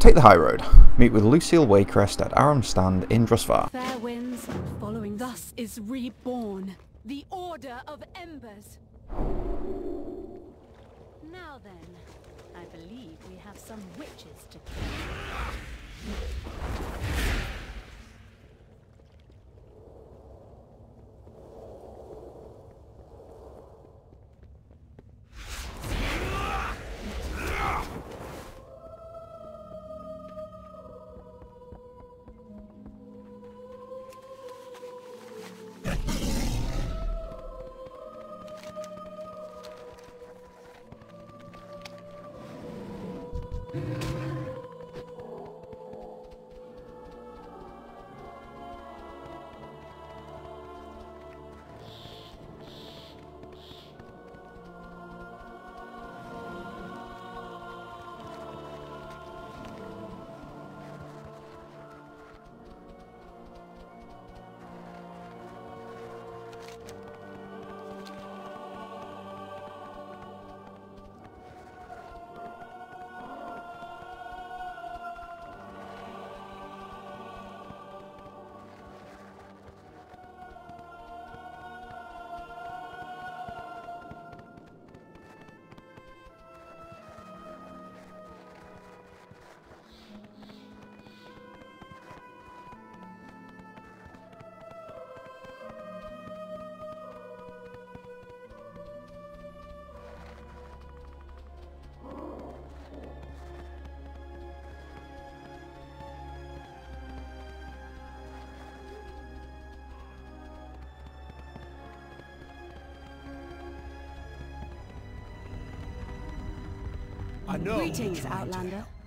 Take the high road. Meet with Lucille Waycrest at Aram's stand in Drusvar. Fair winds, following thus is reborn. The Order of Embers. Now then, I believe we have some witches to kill. I know. Greetings, Outlander.